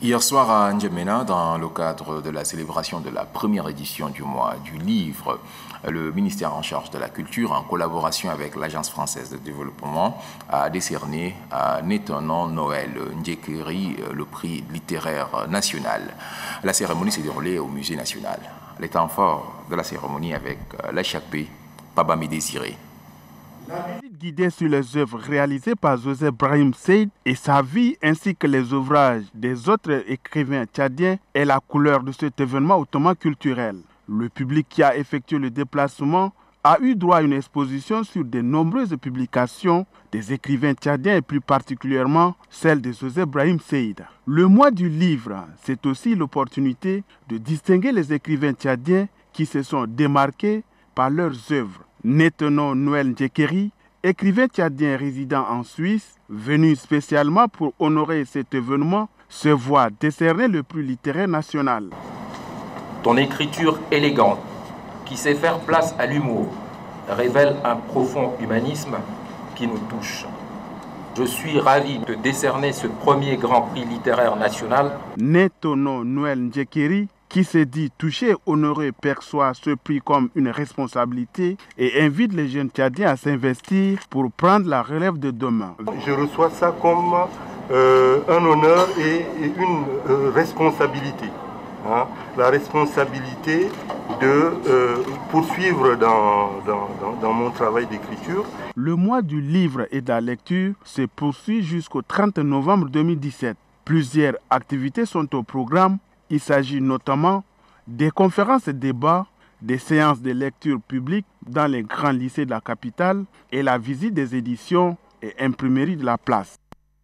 Hier soir à N'Djamena, dans le cadre de la célébration de la première édition du mois du livre, le ministère en charge de la culture, en collaboration avec l'Agence française de développement, a décerné à Netonon Noël Ndjekeri le prix littéraire national. La cérémonie s'est déroulée au Musée national. Les temps forts de la cérémonie avec l'HAP Pabami Désiré. La visite guidée sur les œuvres réalisées par Joseph Brahim Said et sa vie ainsi que les ouvrages des autres écrivains tchadiens est la couleur de cet événement hautement culturel. Le public qui a effectué le déplacement a eu droit à une exposition sur de nombreuses publications des écrivains tchadiens et plus particulièrement celle de Joseph Brahim Said. Le mois du livre, c'est aussi l'opportunité de distinguer les écrivains tchadiens qui se sont démarqués par leurs œuvres. Netonon Noël Ndjekeri, écrivain tchadien résidant en Suisse, venu spécialement pour honorer cet événement, se voit décerner le prix littéraire national. Ton écriture élégante, qui sait faire place à l'humour, révèle un profond humanisme qui nous touche. Je suis ravi de décerner ce premier grand prix littéraire national. Netonon Noël Ndjekeri, qui se dit touché, honoré, perçoit ce prix comme une responsabilité et invite les jeunes Tchadiens à s'investir pour prendre la relève de demain. Je reçois ça comme un honneur et une responsabilité. La responsabilité de poursuivre dans mon travail d'écriture. Le mois du livre et de la lecture se poursuit jusqu'au 30 novembre 2017. Plusieurs activités sont au programme. Il s'agit notamment des conférences et débats, des séances de lecture publique dans les grands lycées de la capitale et la visite des éditions et imprimeries de la place.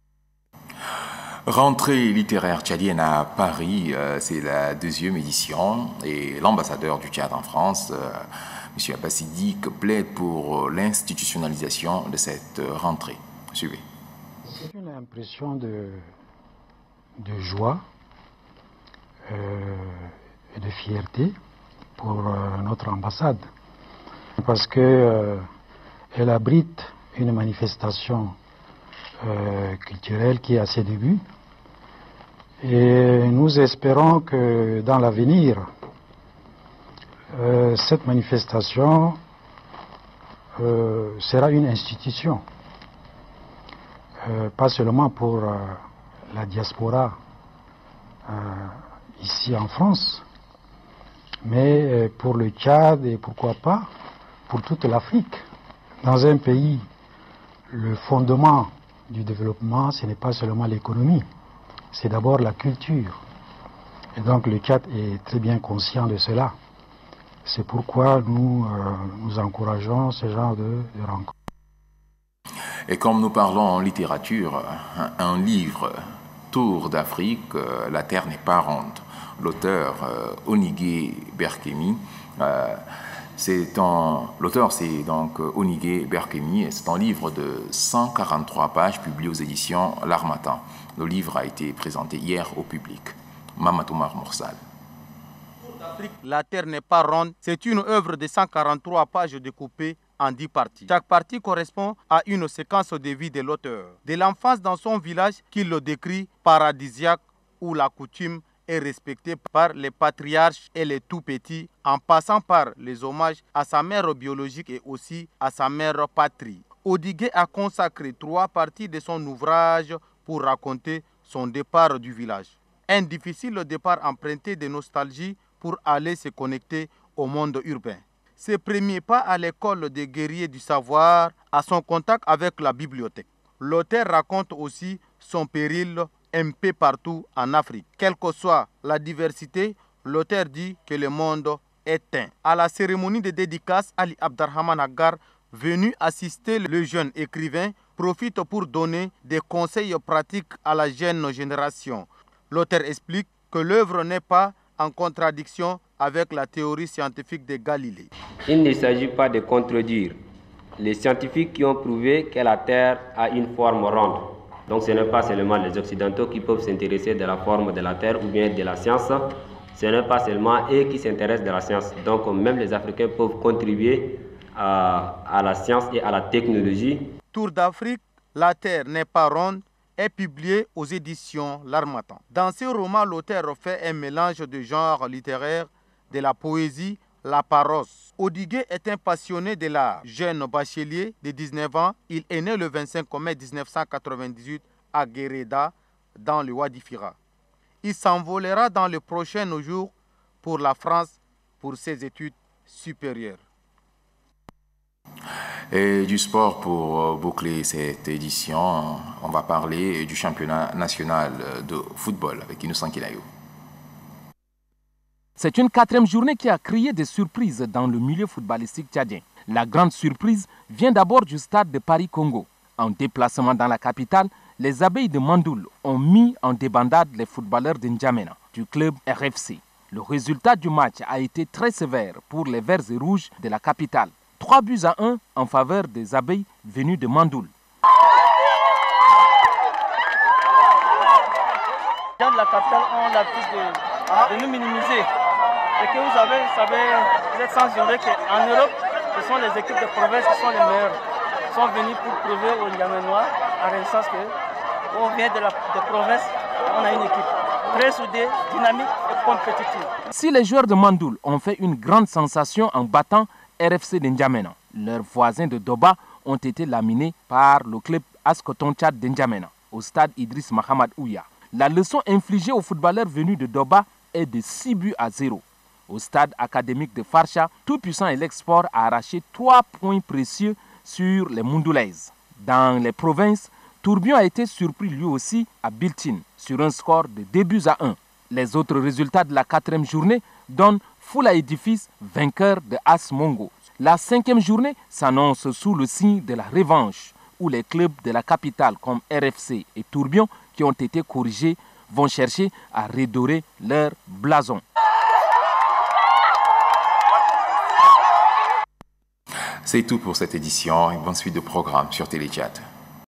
Rentrée littéraire tchadienne à Paris, c'est la deuxième édition et l'ambassadeur du Tchad en France, M. Abbasidik, plaide pour l'institutionnalisation de cette rentrée. Suivez. C'est une impression de joie et de fierté pour notre ambassade parce qu'elle abrite une manifestation culturelle qui est à ses débuts et nous espérons que dans l'avenir cette manifestation sera une institution pas seulement pour la diaspora ici en France, mais pour le Tchad et pourquoi pas pour toute l'Afrique. Dans un pays, le fondement du développement, ce n'est pas seulement l'économie, c'est d'abord la culture. Et donc le Tchad est très bien conscient de cela. C'est pourquoi nous encourageons ce genre de rencontres. Et comme nous parlons en littérature, un livre, Tour d'Afrique, La Terre n'est pas ronde. L'auteur Onigé Berkemi, l'auteur c'est donc Onigé Berkemi, et c'est un livre de 143 pages publié aux éditions L'Harmattan. Le livre a été présenté hier au public. Mamatoumar Moursal. La Terre n'est pas ronde, c'est une œuvre de 143 pages découpées en 10 parties. Chaque partie correspond à une séquence de vie de l'auteur. De l'enfance dans son village qu'il le décrit paradisiaque où la coutume est respectée par les patriarches et les tout-petits, en passant par les hommages à sa mère biologique et aussi à sa mère patrie. Onigé a consacré 3 parties de son ouvrage pour raconter son départ du village. Un difficile départ emprunté de nostalgie pour aller se connecter au monde urbain. Ses premiers pas à l'école des guerriers du savoir, à son contact avec la bibliothèque. L'auteur raconte aussi son péril un peu partout en Afrique. Quelle que soit la diversité, l'auteur dit que le monde est un. À la cérémonie de dédicace, Ali Abdarrahman Agar, venu assister le jeune écrivain, profite pour donner des conseils pratiques à la jeune génération. L'auteur explique que l'œuvre n'est pas en contradiction avec la théorie scientifique de Galilée. Il ne s'agit pas de contredire les scientifiques qui ont prouvé que la Terre a une forme ronde. Donc ce n'est pas seulement les Occidentaux qui peuvent s'intéresser de la forme de la Terre ou bien de la science. Ce n'est pas seulement eux qui s'intéressent de la science. Donc même les Africains peuvent contribuer à la science et à la technologie. Tour d'Afrique, la Terre n'est pas ronde, est publié aux éditions L'Harmattan. Dans ce roman, l'auteur fait un mélange de genres littéraires, de la poésie, la parose. Odigué est un passionné de l'art. Jeune bachelier de 19 ans, il est né le 25 mai 1998 à Guéreda, dans le Wadi Fira. Il s'envolera dans les prochains jours pour la France pour ses études supérieures. Et du sport, pour boucler cette édition, on va parler du championnat national de football avec Innocent Kilayou. C'est une 4e journée qui a créé des surprises dans le milieu footballistique tchadien. La grande surprise vient d'abord du stade de Paris-Congo. En déplacement dans la capitale, les abeilles de Mandoul ont mis en débandade les footballeurs de N'Djamena, du club RFC. Le résultat du match a été très sévère pour les Verts et Rouges de la capitale. 3-1 en faveur des abeilles venues de Mandoul. Les gens de la capitale ont l'habitude de nous minimiser. Et que vous êtes sans ignorer qu'en Europe, ce sont les équipes de province qui sont les meilleures. Ils sont venus pour prouver aux N'Djamenois, en réalisant qu'on vient de province, on a une équipe très soudée, dynamique et compétitive. Si les joueurs de Mandoul ont fait une grande sensation en battant RFC de N'Djamena, leurs voisins de Doba ont été laminés par le club Ascoton Tchad de N'Djamena au stade Idriss Mahamad Ouya. La leçon infligée aux footballeurs venus de Doba est de 6-0. Au stade académique de Farcha, tout-puissant et l'Export a arraché 3 points précieux sur les Mondoulaises. Dans les provinces, Tourbion a été surpris lui aussi à Biltine sur un score de 2-1. Les autres résultats de la 4e journée donnent Foula Édifice vainqueur de As Mongo. La 5e journée s'annonce sous le signe de la revanche, où les clubs de la capitale comme RFC et Tourbion, qui ont été corrigés, vont chercher à redorer leur blason. C'est tout pour cette édition. Une bonne suite de programmes sur Téléchat.